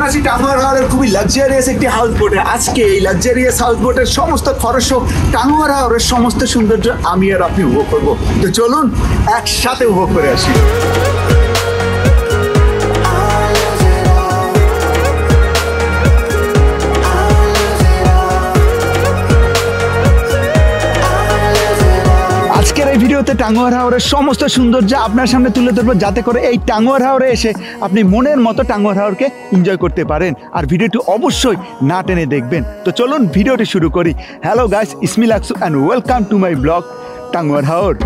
আছি টাঙ্গুয়ার হাওরের খুবই লাক্সারিয়াস একটি হাউস বোটে। আজকে এই লাক্সারিয়াস হাউস বোটের সমস্ত খরচ টাঙ্গুয়ার হাওরের সমস্ত সৌন্দর্য আমি আর আপনি উপভোগ করবো। তো চলুন একসাথে উপভোগ করে আসি। আজকের এই ভিডিওতে টাঙ্গুয়ার হাওরের সমস্ত সৌন্দর্য আপনার সামনে তুলে ধরবো, যাতে করে এই টাঙ্গুয়ার হাওরে এসে আপনি মনের মতো টাঙ্গুয়ার হাওরকে এনজয় করতে পারেন। আর ভিডিওটি অবশ্যই না টেনে দেখবেন। তো চলুন ভিডিওটি শুরু করি। হ্যালো গাইস, ইসমি লাকসু and welcome to my vlog Tanguar Haor.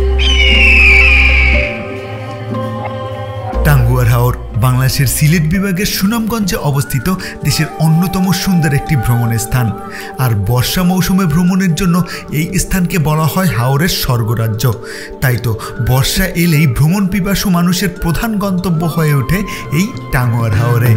Tanguar হাওর বাংলাদেশের সিলেট বিভাগের সুনামগঞ্জে অবস্থিত দেশের অন্যতম সুন্দর একটি ভ্রমণের স্থান। আর বর্ষা মৌসুমে ভ্রমণের জন্য এই স্থানকে বলা হয় হাওরের স্বর্গরাজ্য। তাই তো বর্ষা এলেই ভ্রমণ পিপাসু মানুষের প্রধান গন্তব্য হয়ে ওঠে এই টাঙ্গুয়ার হাওরে।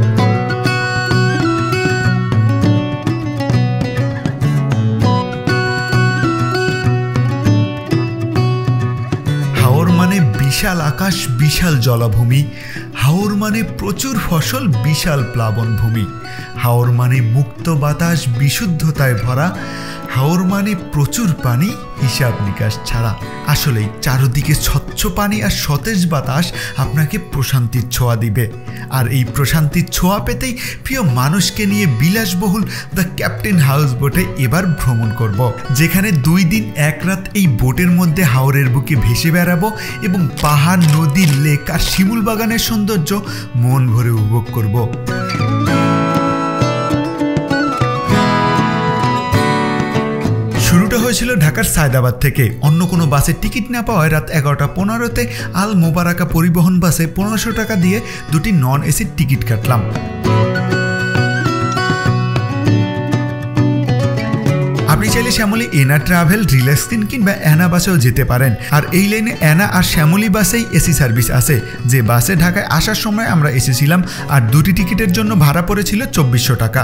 হাওর মানে বিশাল আকাশ, বিশাল জলাভূমি। হাওর মানে প্রচুর ফসল, বিশাল প্লাবনভূমি। হাওর মানে মুক্ত বাতাস, বিশুদ্ধতায় ভরা। হাওর মানে প্রচুর পানি, হিসাব নিকাশ ছাড়া। আসলেই চারদিকে স্বচ্ছ পানি আর সতেজ বাতাস আপনাকে প্রশান্তির ছোঁয়া দিবে। আর এই প্রশান্তির ছোঁয়া পেতেই প্রিয় মানুষকে নিয়ে বিলাসবহুল দ্য ক্যাপ্টেন হাউস বোটে এবার ভ্রমণ করব, যেখানে 2 দিন 1 রাত এই বোটের মধ্যে হাওরের বুকে ভেসে বেড়াবো এবং পাহাড়, নদী, লেক আর শিমুল বাগানের সৌন্দর্য মন ভরে উপভোগ করব। শুরুটা হয়েছিল ঢাকার সায়দাবাদ থেকে। অন্য কোনো বাসের টিকিট না পাওয়ায় রাত 11:15-তে আল মোবারকা পরিবহন বাসে 1500 টাকা দিয়ে 2টি নন এসির টিকিট কাটলাম। আপনি চাইলে শ্যামলী এনা ট্রাভেল, রিল্যাক্সিন কিংবা অ্যানা বাসেও যেতে পারেন। আর এই লাইনে অ্যানা আর শ্যামলী বাসেই এসি সার্ভিস আছে, যে বাসে ঢাকায় আসার সময় আমরা এসেছিলাম। আর 2টি টিকিটের জন্য ভাড়া পড়েছিল 2400 টাকা।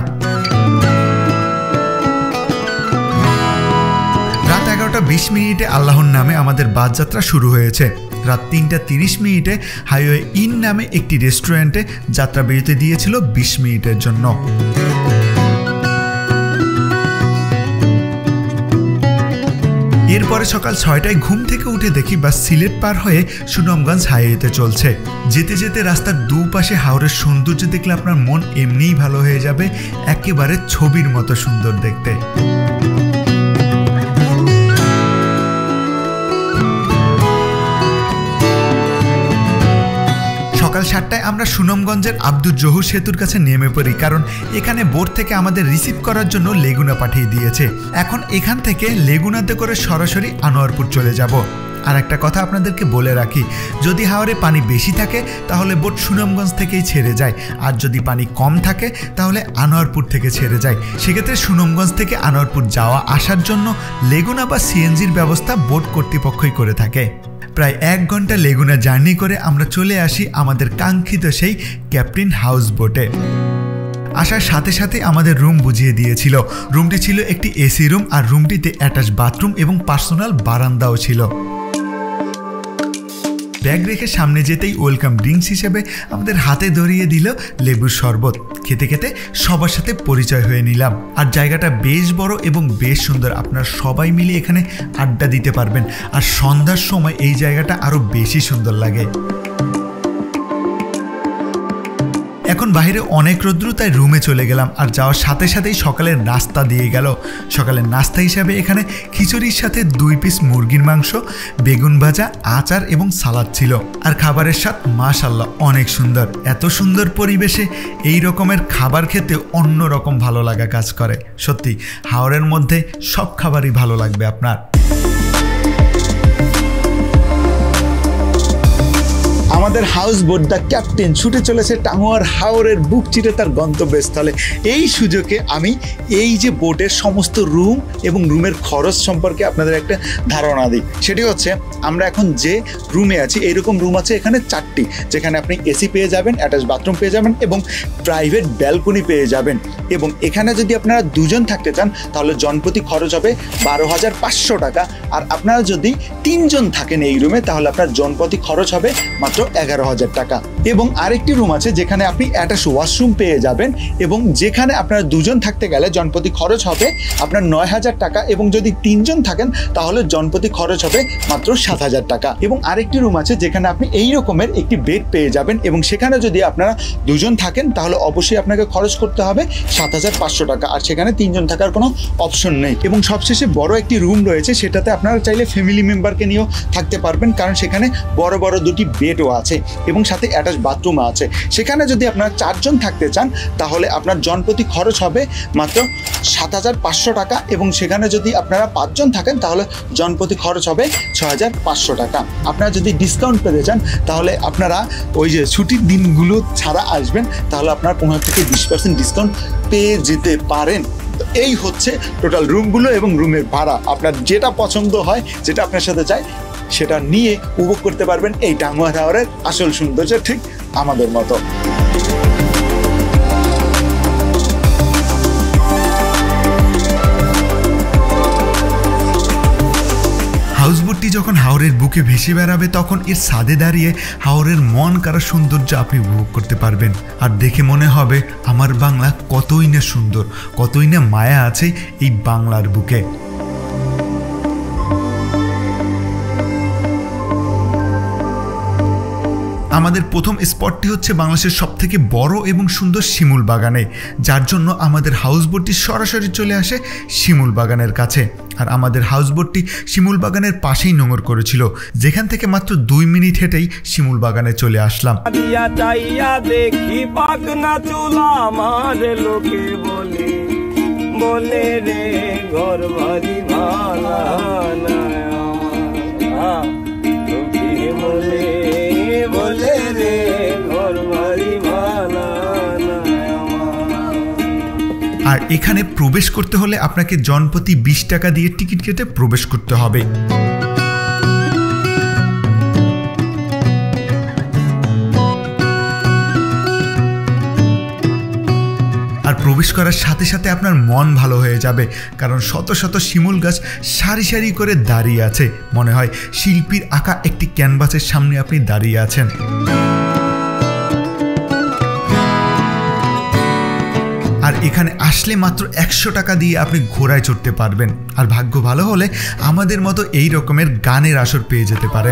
রাত 11:20 আল্লাহর নামে আমাদের বাস যাত্রা শুরু হয়েছে। রাত 3:30 হাইওয়ে ইন নামে একটি রেস্টুরেন্টে যাত্রা বিরতি দিয়েছিল 20 মিনিটের জন্য। এরপরে সকাল 6টায় ঘুম থেকে উঠে দেখি বাস সিলেট পার হয়ে সুনামগঞ্জ হাইওয়েতে চলছে। যেতে যেতে রাস্তার দুপাশে হাওরের সৌন্দর্য দেখলে আপনার মন এমনিই ভালো হয়ে যাবে, একেবারে ছবির মতো সুন্দর দেখতে। সকাল 7টায় আমরা সুনামগঞ্জের আব্দুর জহুর সেতুর কাছে নেমে পড়ি, কারণ এখানে বোট থেকে আমাদের রিসিভ করার জন্য লেগুনা পাঠিয়ে দিয়েছে। এখন এখান থেকে লেগুনাতে করে সরাসরি আনোয়ারপুর চলে যাব। আর একটা কথা আপনাদেরকে বলে রাখি, যদি হাওরে পানি বেশি থাকে তাহলে বোট সুনামগঞ্জ থেকেই ছেড়ে যায়, আর যদি পানি কম থাকে তাহলে আনোয়ারপুর থেকে ছেড়ে যায়। সেক্ষেত্রে সুনামগঞ্জ থেকে আনোয়ারপুর যাওয়া আসার জন্য লেগুনা বা সিএনজির ব্যবস্থা বোট কর্তৃপক্ষই করে থাকে। প্রায় 1 ঘন্টা লেগুনা জার্নি করে আমরা চলে আসি আমাদের কাঙ্ক্ষিত সেই ক্যাপ্টেন হাউস বোটে। আসার সাথে সাথে আমাদের রুম বুঝিয়ে দিয়েছিল। রুমটি ছিল একটি এসি রুম, আর রুমটিতে অ্যাটাচ বাথরুম এবং পার্সোনাল বারান্দাও ছিল। ব্যাগ রেখে সামনে যেতেই ওয়েলকাম ড্রিঙ্কস হিসেবে আমাদের হাতে ধরিয়ে দিল লেবুর শরবত। খেতে খেতে সবার সাথে পরিচয় হয়ে নিলাম। আর জায়গাটা বেশ বড় এবং বেশ সুন্দর, আপনারা সবাই মিলে এখানে আড্ডা দিতে পারবেন। আর সন্ধ্যার সময় এই জায়গাটা আরো বেশি সুন্দর লাগে। এখন বাইরে অনেক রৌদ্র, তাই রুমে চলে গেলাম। আর যাওয়ার সাথে সাথেই সকালের নাস্তা দিয়ে গেল। সকালের নাস্তা হিসাবে এখানে খিচুড়ির সাথে 2 পিস মুরগির মাংস, বেগুন ভাজা, আচার এবং সালাদ ছিল। আর খাবারের স্বাদ মাশাআল্লাহ অনেক সুন্দর। এত সুন্দর পরিবেশে এই রকমের খাবার খেতে অন্য রকম ভালো লাগা কাজ করে। সত্যি হাওরের মধ্যে সব খাবারই ভালো লাগবে আপনার। আমাদের হাউস বোট দ্য ক্যাপ্টেন ছুটে চলেছে টাঙ্গুয়ার হাওরের বুক চিরে তার গন্তব্যস্থলে। এই সুযোগে আমি এই যে বোটের সমস্ত রুম এবং রুমের খরচ সম্পর্কে আপনাদের একটা ধারণা দিই। সেটি হচ্ছে, আমরা এখন যে রুমে আছি এইরকম রুম আছে এখানে 4টি, যেখানে আপনি এসি পেয়ে যাবেন, অ্যাটাচ বাথরুম পেয়ে যাবেন এবং প্রাইভেট ব্যালকনি পেয়ে যাবেন। এবং এখানে যদি আপনারা 2 জন থাকতে চান তাহলে জনপ্রতি খরচ হবে 12,500 টাকা। আর আপনারা যদি 3 জন থাকেন এই রুমে তাহলে আপনার জনপ্রতি খরচ হবে মাত্র 11,000 টাকা। এবং আরেকটি রুম আছে যেখানে আপনি অ্যাটাচ ওয়াশরুম পেয়ে যাবেন এবং যেখানে আপনারা দুজন থাকতে গেলে জনপ্রতি খরচ হবে আপনার 9,000 টাকা এবং যদি 3 জন থাকেন তাহলে জনপ্রতি খরচ হবে মাত্র 7,000 টাকা। এবং আরেকটি রুম আছে যেখানে আপনি এই রকমের একটি বেড পেয়ে যাবেন এবং সেখানে যদি আপনারা দুজন থাকেন তাহলে অবশ্যই আপনাকে খরচ করতে হবে 7,500 টাকা, আর সেখানে 3 জন থাকার কোনো অপশন নেই। এবং সবশেষে বড় একটি রুম রয়েছে, সেটাতে আপনারা চাইলে ফ্যামিলি মেম্বারকে নিয়েও থাকতে পারবেন, কারণ সেখানে বড় বড় 2টি বেডও আছে এবং সাথে অ্যাটাচ বাথরুমও আছে। সেখানে যদি আপনারা 4 জন থাকতে চান তাহলে আপনার জনপ্রতি খরচ হবে মাত্র 7,500 টাকা এবং সেখানে যদি আপনারা 5 জন থাকেন তাহলে জনপ্রতি খরচ হবে 6,500 টাকা। আপনারা যদি ডিসকাউন্ট পেতে চান তাহলে আপনারা ওই যে ছুটির দিনগুলো ছাড়া আসবেন, তাহলে আপনারা 15 থেকে 20% ডিসকাউন্ট পেয়ে যেতে পারেন। এই হচ্ছে টোটাল রুমগুলো এবং রুমের ভাড়া। আপনার যেটা পছন্দ হয়, যেটা আপনার সাথে চাই, সেটা নিয়ে উপভোগ করতে পারবেন এই টাঙ্গুয়া টাওয়ারের আসল সৌন্দর্য, ঠিক আমাদের মতো। হাউসবোটটি যখন হাওরের বুকে ভেসে বেড়াবে তখন এর ছাদে দাঁড়িয়ে হাওরের মন কাড়া সৌন্দর্য আপনি উপভোগ করতে পারবেন। আর দেখে মনে হবে আমার বাংলা কতই না সুন্দর, কতই না মায়া আছে এই বাংলার বুকে। আমাদের প্রথম স্পটটি হচ্ছে বাংলাদেশের সবথেকে বড় এবং সুন্দর শিমুল বাগানে, যার জন্য আমাদের হাউসবোটটি সরাসরি চলে আসে শিমুল বাগানের কাছে। আর আমাদের হাউসবোটটি শিমুল বাগানের পাশেই নোঙর করেছিল, যেখান থেকে মাত্র 2 মিনিট হেঁটেই শিমুল বাগানে চলে আসলাম। দেখি পাকনা চুলা আমার লোকে বলে বলে রে ঘর বাড়ি ভালা বলে বলে রে ঘর বাড়ি ভালা। আর এখানে প্রবেশ করতে হলে আপনাকে জনপ্রতি 20 টাকা দিয়ে টিকিট কেটে প্রবেশ করতে হবে। আর প্রবেশ করার সাথে সাথে আপনার মন ভালো হয়ে যাবে, কারণ শত শত শিমুল গাছ সারি সারি করে দাঁড়িয়ে আছে। মনে হয় শিল্পীর আঁকা একটি ক্যানভাসের সামনে আপনি দাঁড়িয়ে আছেন। আর এখানে আসলে মাত্র 100 টাকা দিয়ে আপনি ঘোড়ায় চড়তে পারবেন। আর ভাগ্য ভালো হলে আমাদের মতো এই রকমের গানের আসর পেয়ে যেতে পারেন।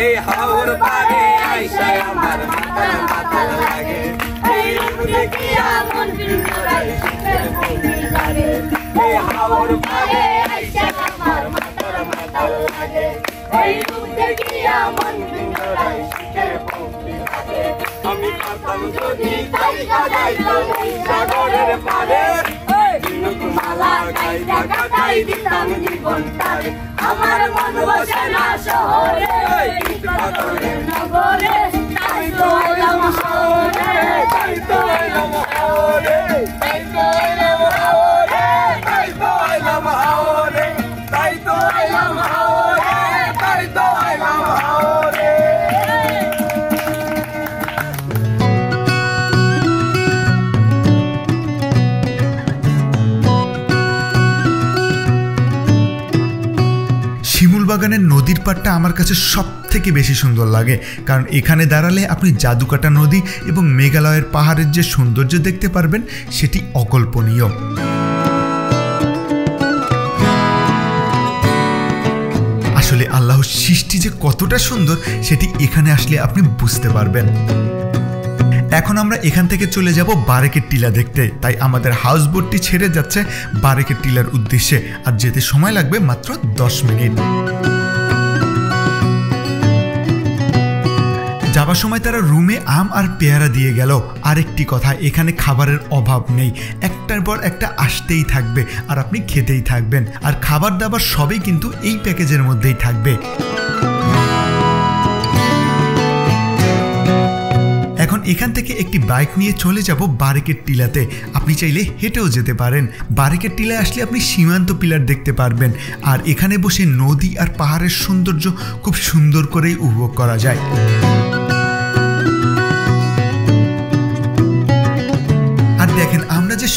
আমি পাতাম যদি সাগরের পারে মালা গাইয়া কাটাই দিতাম জীবনটারে। আমার মন বসে না শহরে নগরে, তাই তো এলাম শহরে, তাই তো এলাম শহরে, তাই তো এলাম শহরে, তাই তো এলাম শহরে, তাই তো এলাম শহরে, তাই তো এলাম শহরে। শিমুল বাগানের নদীর পাড়টা আমার কাছে সব থেকে বেশি সুন্দর লাগে, কারণ এখানে দাঁড়ালে আপনি জাদুকাটা নদী এবং মেঘালয়ের পাহাড়ের যে সৌন্দর্য দেখতে পারবেন সেটি অকল্পনীয়। আসলে আল্লাহর সৃষ্টি যে কতটা সুন্দর সেটি এখানে আসলে আপনি বুঝতে পারবেন। এখন আমরা এখান থেকে চলে যাব বারেকের টিলা দেখতে, তাই আমাদের হাউসবোটটি ছেড়ে যাচ্ছে বারেকের টিলার উদ্দেশ্যে। আর যেতে সময় লাগবে মাত্র 10 মিনিট। যাবার সময় তারা রুমে আম আর পেয়ারা দিয়ে গেল। আরেকটি কথা, এখানে খাবারের অভাব নেই, একটার পর একটা আসতেই থাকবে আর আপনি খেতেই থাকবেন। আর খাবার দাবার সবই কিন্তু এই প্যাকেজের মধ্যেই থাকবে। এখন এখান থেকে একটি বাইক নিয়ে চলে যাব বারেকের টিলাতে। আপনি চাইলে হেঁটেও যেতে পারেন। বারেকের টিলায় আসলে আপনি সীমান্ত পিলার দেখতে পারবেন, আর এখানে বসে নদী আর পাহাড়ের সৌন্দর্য খুব সুন্দর করেই উপভোগ করা যায়। আর দেখেন আমরা যে সুন্দর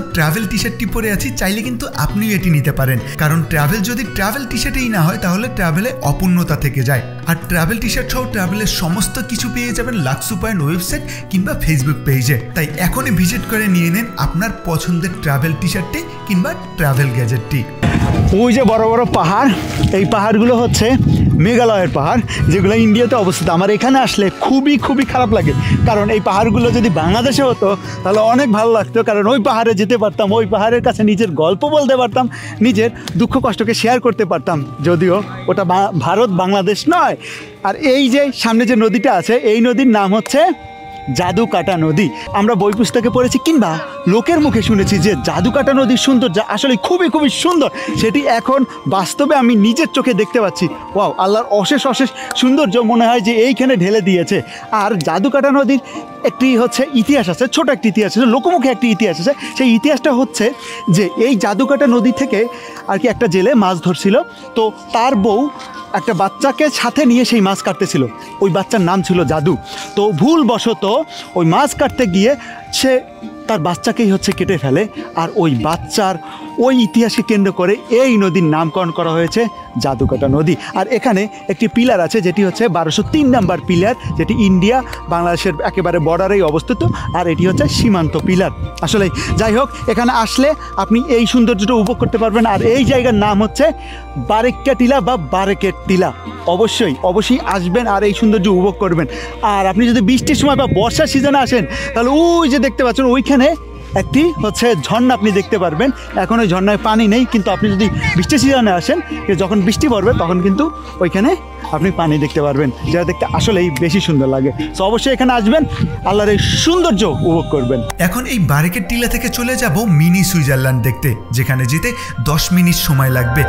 ট্রাভেল টি শার্টটি পরে আছি, চাইলে কিন্তু আপনিও এটি নিতে পারেন, কারণ ট্রাভেল যদি ট্রাভেল টি শার্টেই না হয় তাহলে ট্রাভেলে অপূর্ণতা থেকে যায়। আর ট্রাভেল টি শার্ট সহ ট্রাভেলের সমস্ত কিছু পেয়ে যাবেন লাক্সু পয়েন্ট ওয়েবসাইট কিংবা ফেসবুক পেজে। তাই এখনই ভিজিট করে নিয়ে নেন আপনার পছন্দের ট্রাভেল টি শার্টটি কিংবা ট্রাভেল গ্যাজেটটি। ওই যে বড় বড় পাহাড়, এই পাহাড়গুলো হচ্ছে মেঘালয়ের পাহাড়, যেগুলো ইন্ডিয়াতে অবস্থিত। আমার এখানে আসলে খুবই খারাপ লাগে, কারণ এই পাহাড়গুলো যদি বাংলাদেশে হতো তাহলে অনেক ভালো লাগতো, কারণ ওই পাহাড়ে যেতে পারতাম, ওই পাহাড়ের কাছে নিজের গল্প বলতে পারতাম, নিজের দুঃখ কষ্টকে শেয়ার করতে পারতাম, যদিও ওটা ভারত বাংলাদেশ নয়। আর এই যে সামনে যে নদীটা আছে, এই নদীর নাম হচ্ছে জাদুকাটা নদী। আমরা বই পুস্তকে পড়েছি কিংবা লোকের মুখে শুনেছি যে জাদুকাটা নদীর সৌন্দর্য আসলে খুবই সুন্দর। সেটি এখন বাস্তবে আমি নিজের চোখে দেখতে পাচ্ছি। ওয়াও, আল্লাহর অশেষ সৌন্দর্য মনে হয় যে এইখানে ঢেলে দিয়েছে। আর জাদুকাটা নদীর একটি হচ্ছে ইতিহাস আছে, ছোট একটি ইতিহাস আছে, লোকমুখে একটি ইতিহাস আছে। সেই ইতিহাসটা হচ্ছে যে এই জাদুকাটা নদী থেকে আর কি একটা জেলে মাছ ধরছিল, তো তার বউ একটা বাচ্চাকে সাথে নিয়ে সেই মাছ কাটতেছিল। ওই বাচ্চার নাম ছিল জাদু। তো ভুলবশত ওই মাছ কাটতে গিয়ে সে তার বাচ্চাকেই হচ্ছে কেটে ফেলে। আর ওই বাচ্চার ওই ইতিহাসকে কেন্দ্র করে এই নদীর নামকরণ করা হয়েছে জাদুকাটা নদী। আর এখানে একটি পিলার আছে যেটি হচ্ছে 1203 নাম্বার পিলার, যেটি ইন্ডিয়া বাংলাদেশের একেবারে বর্ডারেই অবস্থিত। আর এটি হচ্ছে সীমান্ত পিলার। আসলে যাই হোক, এখানে আসলে আপনি এই সৌন্দর্যটা উপভোগ করতে পারবেন। আর এই জায়গার নাম হচ্ছে বারেক্কা টিলা বা বারেকের টিলা। অবশ্যই আসবেন আর এই সৌন্দর্য উপভোগ করবেন। আর আপনি যদি বৃষ্টির সময় বা বর্ষার সিজনে আসেন তাহলে ওই যে দেখতে পাচ্ছেন ওইখানে একটি হচ্ছে ঝর্ণা আপনি দেখতে পারবেন। এখন ওই ঝর্ণায় পানি নেই, কিন্তু আপনি যদি বৃষ্টির সিজনে আসেন, যখন বৃষ্টি পড়বে তখন কিন্তু ওইখানে আপনি পানি দেখতে পারবেন, যেটা দেখতে আসলেই বেশি সুন্দর লাগে। তো অবশ্যই এখানে আসবেন, আল্লাহর এই সৌন্দর্য উপভোগ করবেন। এখন এই বারেকের টিলা থেকে চলে যাব মিনি সুইজারল্যান্ড দেখতে, যেখানে যেতে 10 মিনিট সময় লাগবে।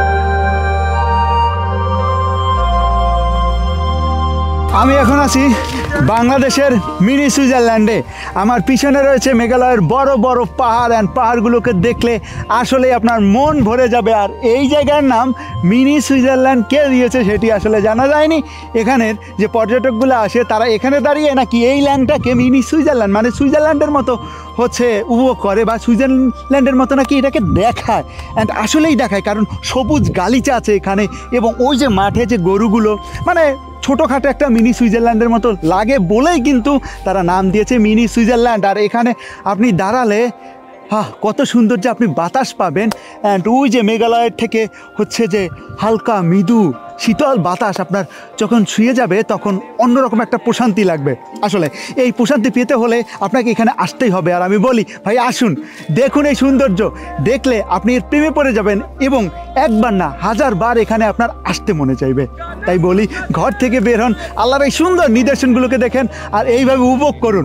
আমি এখন আছি বাংলাদেশের মিনি সুইজারল্যান্ডে। আমার পিছনে রয়েছে মেঘালয়ের বড় বড় পাহাড়, অ্যান্ড পাহাড়গুলোকে দেখলে আসলে আপনার মন ভরে যাবে। আর এই জায়গার নাম মিনি সুইজারল্যান্ড কে দিয়েছে সেটি আসলে জানা যায়নি। এখানের যে পর্যটকগুলো আসে তারা এখানে দাঁড়িয়ে নাকি এই ল্যান্ডটাকে মিনি সুইজারল্যান্ড মানে সুইজারল্যান্ডের মতো হচ্ছে উপভোগ করে, বা সুইজারল্যান্ডের মতো নাকি এটাকে দেখায়। অ্যান্ড আসলেই দেখায়, কারণ সবুজ গালিচা আছে এখানে, এবং ওই যে মাঠে যে গরুগুলো, মানে ছোটোখাটো একটা মিনি সুইজারল্যান্ডের মতো লাগে বলেই কিন্তু তারা নাম দিয়েছে মিনি সুইজারল্যান্ড। আর এখানে আপনি দাঁড়ালে কত সুন্দর যে আপনি বাতাস পাবেন। অ্যান্ড ওই যে মেঘালয়ের থেকে হচ্ছে যে হালকা মৃদু শীতল বাতাস আপনার যখন ছুঁয়ে যাবে তখন অন্যরকম একটা প্রশান্তি লাগবে। আসলে এই প্রশান্তি পেতে হলে আপনাকে এখানে আসতেই হবে। আর আমি বলি ভাই আসুন, দেখুন এই সৌন্দর্য, দেখলে আপনি এর প্রেমে পড়ে যাবেন এবং একবার না 1000 বার এখানে আপনার আসতে মনে চাইবে। তাই বলি ঘর থেকে বের হন, আল্লাহর এই সুন্দর নিদর্শনগুলোকে দেখেন আর এইভাবে উপভোগ করুন।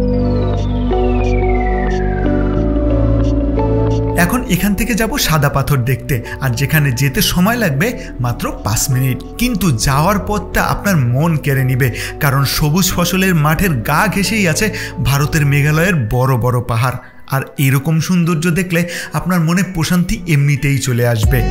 এখন এখান থেকে যাব সাদা পাথর দেখতে, আর যেখানে যেতে সময় লাগবে মাত্র 5 মিনিট, কিন্তু যাওয়ার পথটা আপনার মন কেড়ে নিবে, কারণ সবুজ ফসলের মাঠের গা ঘেঁষেই আছে ভারতের মেঘালয়ের বড় বড় পাহাড়। আর এরকম সৌন্দর্য দেখলে আপনার মনে প্রশান্তি এমনিতেই চলে আসবে।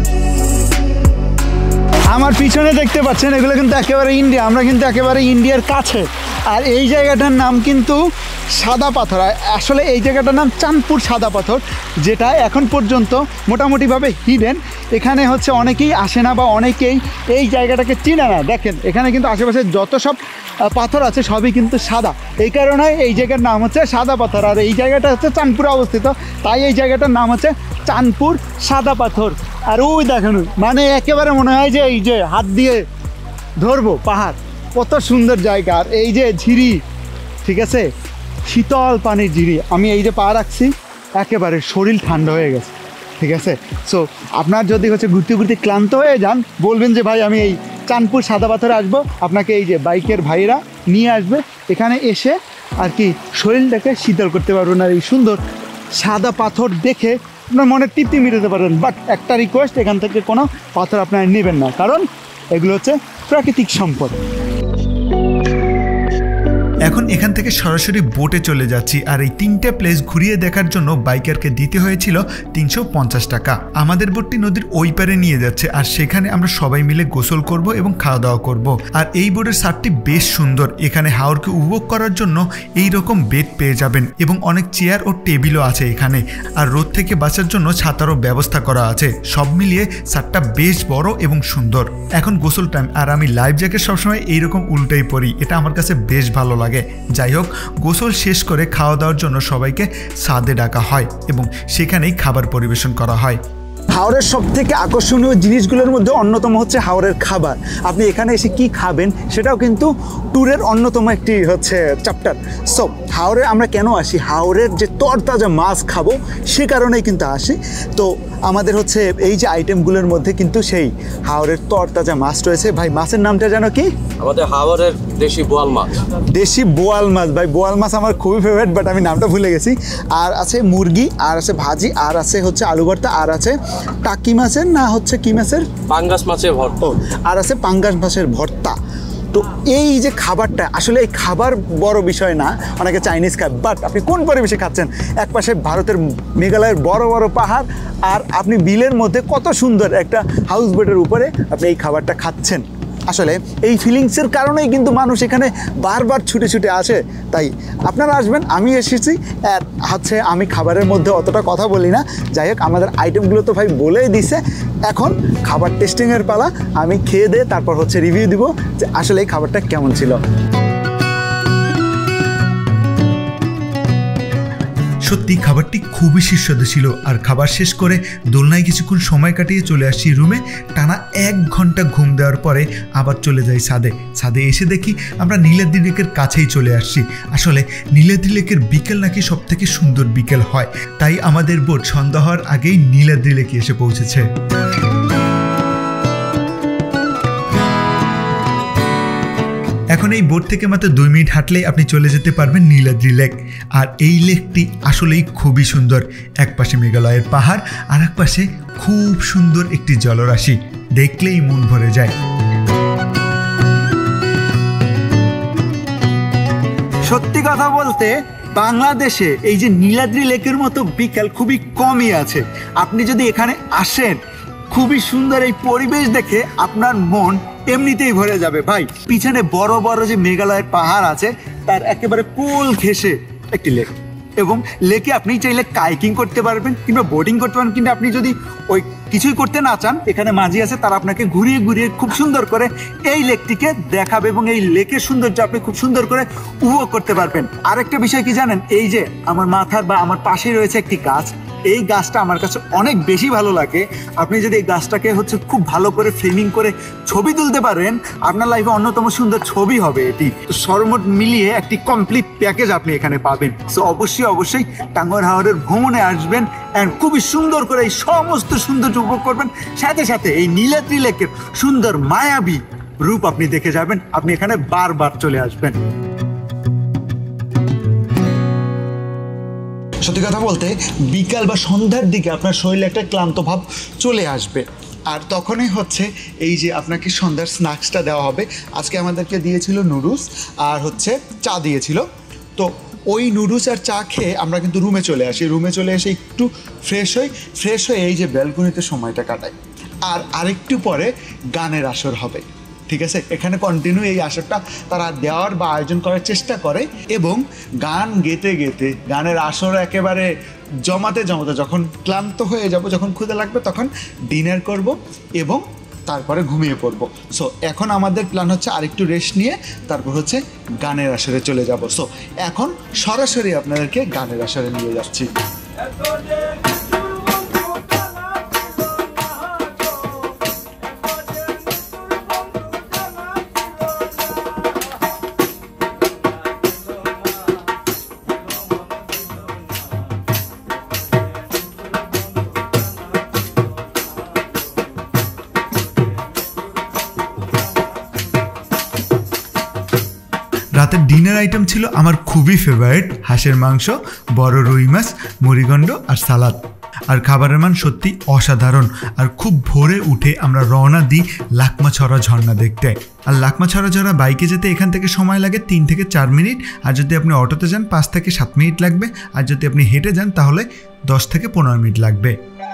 আমার পিছনে দেখতে পাচ্ছেন এগুলো কিন্তু একেবারে ইন্ডিয়া, আমরা কিন্তু একেবারে ইন্ডিয়ার কাছে। আর এই জায়গাটার নাম কিন্তু সাদা পাথর। আসলে এই জায়গাটার নাম চাঁদপুর সাদা পাথর, যেটা এখন পর্যন্ত মোটামুটিভাবে হিডেন। এখানে হচ্ছে অনেকেই আসে না বা অনেকেই এই জায়গাটাকে চিনে না। দেখেন এখানে কিন্তু আশেপাশে যত সব পাথর আছে সবই কিন্তু সাদা, এই কারণে এই জায়গার নাম হচ্ছে সাদা পাথর। আর এই জায়গাটা হচ্ছে চাঁদপুরে অবস্থিত, তাই এই জায়গাটার নাম হচ্ছে চাঁদপুর সাদা পাথর। আর ওই দেখেন, মানে একেবারে মনে হয় যে এই যে হাত দিয়ে ধরবো পাহাড়, কত সুন্দর জায়গা। আর এই যে ঝিরি, ঠিক আছে, শীতল পানির ঝিরি, আমি এই যে পা রাখছি একেবারে শরীর ঠান্ডা হয়ে গেছে, ঠিক আছে। সো আপনার যদি হচ্ছে ঘুরতে ঘুরতে ক্লান্ত হয়ে যান, বলবেন যে ভাই আমি এই চাঁদপুর সাদা পাথরে আসবো, আপনাকে এই যে বাইকের ভাইরা নিয়ে আসবে, এখানে এসে আর কি শরীরটাকে শীতল করতে পারবেন। আর এই সুন্দর সাদা পাথর দেখে আপনার মনে তৃপ্তি মিটাতে পারবেন। বাট একটা রিকোয়েস্ট, এখান থেকে কোনো পাথর আপনারা নেবেন না, কারণ এগুলো হচ্ছে প্রাকৃতিক সম্পদ। এখন এখান থেকে সরাসরি বোটে চলে যাচ্ছি, আর এই 3টে প্লেস ঘুরিয়ে দেখার জন্য বাইকারকে দিতে হয়েছিল 350 টাকা। আমাদের বোটটি নদীর ওই পারে নিয়ে যাচ্ছে, আর সেখানে আমরা সবাই মিলে গোসল করব এবং খাওয়া দাওয়া করব। আর এই বোটের ছাদটি বেশ সুন্দর, এখানে হাওরকে উপভোগ করার জন্য এই রকম বেড পেয়ে যাবেন এবং অনেক চেয়ার ও টেবিলও আছে এখানে। আর রোদ থেকে বাঁচার জন্য ছাতারও ব্যবস্থা করা আছে। সব মিলিয়ে ছাদটা বেশ বড় এবং সুন্দর। এখন গোসল টাইম, আর আমি লাইফ জ্যাকেট সবসময় এইরকম উল্টাই পরি, এটা আমার কাছে বেশ ভালো লাগে। যাই হোক, গোসল শেষ করে খাওয়া দাওয়ার জন্য সবাইকে ছাদে ডাকা হয় এবং সেখানেই খাবার পরিবেশন করা হয়। হাওরের সব থেকে আকর্ষণীয় জিনিসগুলোর মধ্যে অন্যতম হচ্ছে হাওরের খাবার। আপনি এখানে এসে কি খাবেন সেটাও কিন্তু ট্যুরের অন্যতম একটি হচ্ছে চ্যাপ্টার। সো হাওরে আমরা কেন আসি, হাওরের যে তরতাজা মাছ খাবো সে কারণেই কিন্তু আসি। তো আমাদের হচ্ছে এই যে আইটেমগুলোর মধ্যে কিন্তু সেই হাওরের তরতাজা মাছ রয়েছে। ভাই মাছের নামটা জানো কি? আমাদের হাওরের দেশি বোয়াল মাছ। দেশি বোয়াল মাছ, ভাই বোয়াল মাছ আমার খুবই ফেভারিট, বাট আমি নামটা ভুলে গেছি। আর আছে মুরগি, আর আছে ভাজি, আর আছে হচ্ছে আলু ভর্তা, আর আছে টাকি মাছের না হচ্ছে কি মাছের, পাঙ্গাস মাছের ভর্তা, আর আছে পাঙ্গাস মাছের ভর্তা। তো এই যে খাবারটা, আসলে এই খাবার বড় বিষয় না, অনেকে চাইনিজ খায়, বাট আপনি কোন পরিবেশে খাচ্ছেন? একপাশে ভারতের মেঘালয়ের বড় বড় পাহাড়, আর আপনি বিলের মধ্যে কত সুন্দর একটা হাউস বোটের উপরে আপনি এই খাবারটা খাচ্ছেন। আসলে এই ফিলিংসের কারণেই কিন্তু মানুষ এখানে বারবার ছুটে ছুটে আসে। তাই আপনারা আসবেন, আমি এসেছি। আর হচ্ছে আমি খাবারের মধ্যে অতটা কথা বলি না। যাই হোক, আমাদের আইটেমগুলো তো ভাই বলেই দিছে। এখন খাবার টেস্টিংয়ের পালা। আমি খেয়ে দিয়ে তারপর হচ্ছে রিভিউ দিব যে আসলে এই খাবারটা কেমন ছিল। সত্যি খাবারটি খুবই সুস্বাদু ছিল। আর খাবার শেষ করে দোলনায় কিছুক্ষণ সময় কাটিয়ে চলে আসছি রুমে। টানা 1 ঘন্টা ঘুম দেওয়ার পরে আবার চলে যাই ছাদে। ছাদে এসে দেখি আমরা নীলাদ্রি লেকের কাছেই চলে আসছি। আসলে নীলাদ্রি লেকের বিকেল নাকি সব থেকে সুন্দর বিকেল হয়, তাই আমাদের বোট সন্ধ্যা হওয়ার আগেই নীলাদ্রি লেকে এসে পৌঁছেছে। এখন এই বোট থেকে মাত্র 2 মিনিট হাঁটলেই আপনি চলে যেতে পারবেন নীলাদ্রি লেক। আর এই লেকটি আসলেই খুবই সুন্দর। এক পাশে মেঘালয়ের পাহাড়, আর এক পাশে খুব সুন্দর একটি জলরাশি, দেখলেই মন ভরে যায়। সত্যি কথা বলতে বাংলাদেশে এই যে নীলাদ্রি লেকের মতো বিকেল খুবই কমই আছে। আপনি যদি এখানে আসেন, খুবই সুন্দর এই পরিবেশ দেখে আপনার মন এমনিতেই ভরে যাবে। ভাই পিছনে বড় বড় যে মেঘালয়ের পাহাড় আছে তার একেবারে কোল ঘেঁষে একটি লেক, এবং লেকে আপনি চাইলে কাইকিং করতে পারবেন কিংবা বোটিং করতে পারবেন। কিন্তু আপনি যদি ওই কিছুই করতে না চান, এখানে মাঝি আছে, তারা আপনাকে ঘুরিয়ে ঘুরিয়ে খুব সুন্দর করে এই লেকটিকে দেখাবে এবং এই লেকের সৌন্দর্য আপনি খুব সুন্দর করে উপভোগ করতে পারবেন। আরেকটা বিষয় কি জানেন, এই যে আমার মাথার বা আমার পাশে রয়েছে একটি গাছ, এই গাছটা আমার কাছে অনেক বেশি ভালো লাগে। আপনি যদি এই গাছটাকে হচ্ছে খুব ভালো করে ফ্রেমিং করে ছবি তুলতে পারেন, আপনার লাইফে অন্যতম সুন্দর ছবি হবে এটি। তো সর্বমোট মিলিয়ে একটি কমপ্লিট প্যাকেজ আপনি এখানে পাবেন। সো অবশ্যই টাঙ্গুয়ার হাওরের ভ্রমণে আসবেন অ্যান্ড খুবই সুন্দর করে এই সমস্ত সৌন্দর্য উপভোগ করবেন। সাথে সাথে এই নীলাদ্রি লেকের সুন্দর মায়াবী রূপ আপনি দেখে যাবেন। আপনি এখানে বারবার চলে আসবেন। সত্যি কথা বলতে বিকাল বা সন্ধ্যার দিকে আপনার শরীরে একটা ক্লান্ত ভাব চলে আসবে, আর তখনই হচ্ছে এই যে আপনাকে সন্ধ্যার স্ন্যাক্সটা দেওয়া হবে। আজকে আমাদেরকে দিয়েছিল নুডলস আর হচ্ছে চা দিয়েছিল। তো ওই নুডলস আর চা খেয়ে আমরা কিন্তু রুমে চলে আসি। রুমে চলে এসে একটু ফ্রেশ হয়ে এই যে ব্যালকনিতে সময়টা কাটাই। আর আরেকটু পরে গানের আসর হবে, ঠিক আছে? এখানে কন্টিনিউ এই আসরটা তারা দেওয়ার বা আয়োজন করার চেষ্টা করে, এবং গান গেতে গেতে গানের আসর একেবারে জমাতে যখন ক্লান্ত হয়ে যাব, যখন ক্ষুধা লাগবে, তখন ডিনার করব এবং তারপরে ঘুমিয়ে পড়বো। সো এখন আমাদের প্ল্যান হচ্ছে আরেকটু রেস্ট নিয়ে তারপর হচ্ছে গানের আসরে চলে যাব। সো এখন সরাসরি আপনাদেরকে গানের আসরে নিয়ে যাচ্ছি। রাতের ডিনার আইটেম ছিল আমার খুবই ফেভারিট হাঁসের মাংস, বড় রুই মাছ, মুড়িঘণ্ট আর সালাদ। আর খাবারের মান সত্যি অসাধারণ। আর খুব ভোরে উঠে আমরা রওনা দিই লাকমাছড়া ঝর্ণা দেখতে। আর লাকমাছড়া ঝর্ণা বাইকে যেতে এখান থেকে সময় লাগে 3 থেকে 4 মিনিট, আর যদি আপনি অটোতে যান 5 থেকে 7 মিনিট লাগবে, আর যদি আপনি হেঁটে যান তাহলে 10 থেকে 15 মিনিট লাগবে।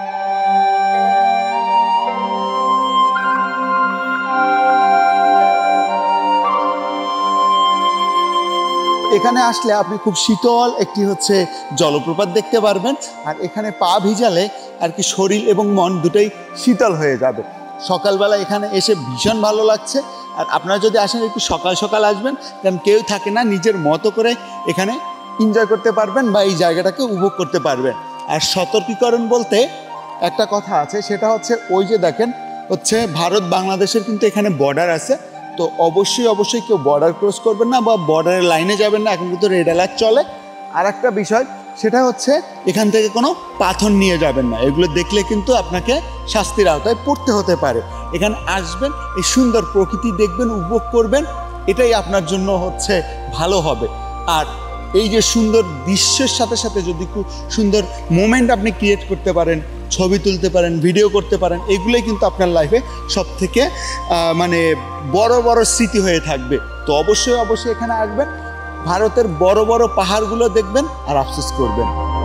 এখানে আসলে আপনি খুব শীতল একটি হচ্ছে জলপ্রপাত দেখতে পারবেন, আর এখানে পা ভিজালে আর কি শরীর এবং মন দুটোই শীতল হয়ে যাবে। সকালবেলা এখানে এসে ভীষণ ভালো লাগছে। আর আপনারা যদি আসেন একটু সকাল সকাল আসবেন, কারণ কেউ থাকে না, নিজের মতো করে এখানে এনজয় করতে পারবেন বা এই জায়গাটাকে উপভোগ করতে পারবেন। আর সতর্কীকরণ বলতে একটা কথা আছে, সেটা হচ্ছে ওই যে দেখেন হচ্ছে ভারত বাংলাদেশের কিন্তু এখানে বর্ডার আছে, তো অবশ্যই কেউ বর্ডার ক্রস করবেন না বা বর্ডারের লাইনে যাবেন না, এখন কিন্তু রেড অ্যালার্ট চলে। আর একটা বিষয় সেটা হচ্ছে এখান থেকে কোনো পাথর নিয়ে যাবেন না, এগুলো দেখলে কিন্তু আপনাকে শাস্তির আওতায় পড়তে হতে পারে। এখানে আসবেন, এই সুন্দর প্রকৃতি দেখবেন, উপভোগ করবেন, এটাই আপনার জন্য হচ্ছে ভালো হবে। আর এই যে সুন্দর দৃশ্যের সাথে সাথে যদি খুব সুন্দর মোমেন্ট আপনি ক্রিয়েট করতে পারেন, ছবি তুলতে পারেন, ভিডিও করতে পারেন, এগুলোই কিন্তু আপনার লাইফে সব থেকে মানে বড় বড় স্মৃতি হয়ে থাকবে। তো অবশ্যই এখানে আসবেন, ভারতের বড় বড় পাহাড়গুলো দেখবেন আর আফসোস করবেন।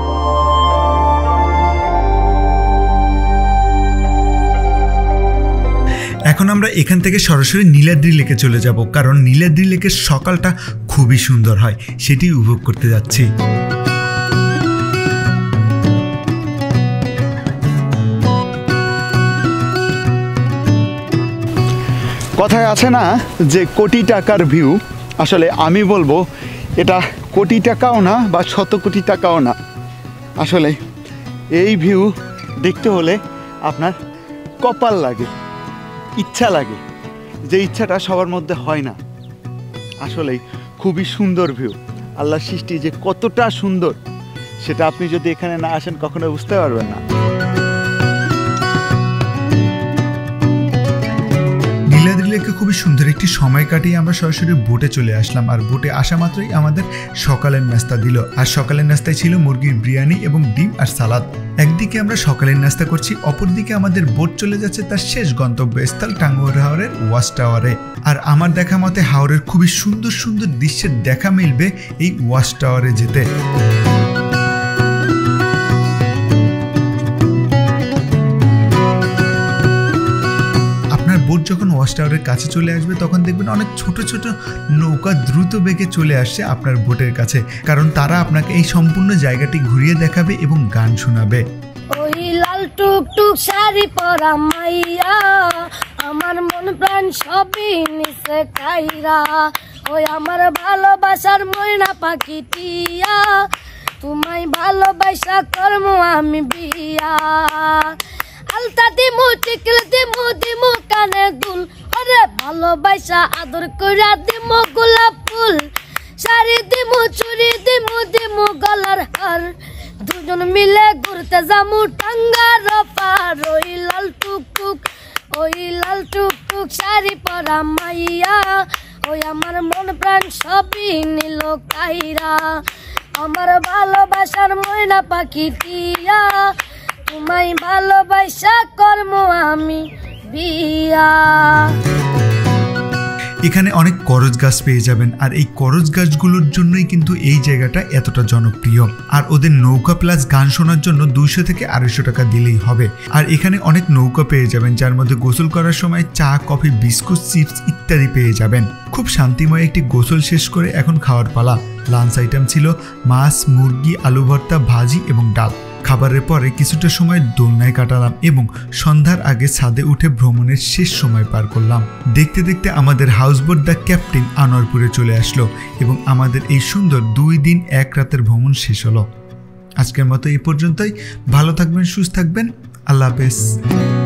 এখন আমরা এখান থেকে সরাসরি নীলাদ্রি লেকে চলে যাব, কারণ নীলাদ্রি লেকের সকালটা খুবই সুন্দর হয়, সেটি উপভোগ করতে যাচ্ছি। কথায় আছে না যে কোটি টাকার ভিউ, আসলে আমি বলবো এটা কোটি টাকাও না বা 100 কোটি টাকাও না, আসলে এই ভিউ দেখতে হলে আপনার কপাল লাগে, ইচ্ছা লাগে, যে ইচ্ছাটা সবার মধ্যে হয় না। আসলেই খুবই সুন্দর ভিউ, আল্লাহর সৃষ্টি যে কতটা সুন্দর সেটা আপনি যদি এখানে না আসেন কখনো বুঝতে পারবেন না। নীলাদ্রি লেকে খুবই সুন্দর একটি সময় কাটিয়ে আমরা সরাসরি বোটে চলে আসলাম। আর বোটে আসা মাত্রই আমাদের সকালের নাস্তা দিল, আর সকালের নাস্তায় ছিল মুরগির বিরিয়ানি এবং ডিম আর সালাদ। একদিকে আমরা সকালের নাস্তা করছি, অপরদিকে আমাদের বোট চলে যাচ্ছে তার শেষ গন্তব্যস্থল টাঙ্গুয়ার হাওরের ওয়াচ টাওয়ারে। আর আমার দেখা মতে হাওরের খুবই সুন্দর সুন্দর দৃশ্যের দেখা মিলবে এই ওয়াচ টাওয়ারে যেতে। বোট যখন ওয়াচ টাওয়ারের কাছে চলে আসবে তখন দেখবেন অনেক ছোট ছোট নৌকা দ্রুত বেগে চলে আসছে আপনার বোটের কাছে, কারণ তারা আপনাকে এই সম্পূর্ণ জায়গাটি ঘুরিয়ে দেখাবে এবং গান শোনাবে। ওই লাল টুকটুক শাড়ি পরা মাইয়া, আমার মন প্রাণ সবই নিচে কাইরা, ওই আমার ভালোবাসার ময়না পাখি টিয়া, তোমায় ভালোবাসা করমু আমি বিয়া। আলতা দিমু টিকল দিমু কানে দুল, ওরে ভালোবাসা আদর কইরা দিমু গোলাপ ফুল, শাড়ি দিমু চুড়ি দিমু গলার হার, দুজন মিলে ঘুরতে যামু টাঙ্গার পার। ওই লাল টুকটুক শাড়ি পরা মাইয়া, ওই আমার মন প্রাণ সবই নিল কাইরা, আমার ভালোবাসার ময়না পাখি টিয়া, তোমায় ভালোবাসা করমু আমি বিয়া। এখানে অনেক করজ গাছ পেয়ে যাবেন, আর এই করজ গাছগুলোর জন্যই কিন্তু এই জায়গাটা এতটা জনপ্রিয়। আর ওদের নৌকা প্লাস গান শোনার জন্য 200 থেকে 250 টাকা দিলেই হবে। আর এখানে অনেক নৌকা পেয়ে যাবেন, যার মধ্যে গোসল করার সময় চা, কফি, বিস্কুট, চিপস ইত্যাদি পেয়ে যাবেন। খুব শান্তিময় একটি গোসল শেষ করে এখন খাওয়ার পালা। লাঞ্চ আইটেম ছিল মাছ, মুরগি, আলু ভর্তা, ভাজি এবং ডাল। খাবারের পরে কিছুটা সময় দোলনায় কাটালাম এবং সন্ধ্যার আগে ছাদে উঠে ভ্রমণের শেষ সময় পার করলাম। দেখতে দেখতে আমাদের হাউসবোট দ্য ক্যাপ্টেন আনোয়ারপুরে চলে আসলো এবং আমাদের এই সুন্দর 2 দিন 1 রাতের ভ্রমণ শেষ হলো। আজকের মতো এই পর্যন্তই। ভালো থাকবেন, সুস্থ থাকবেন, আল্লাহ হাফেজ।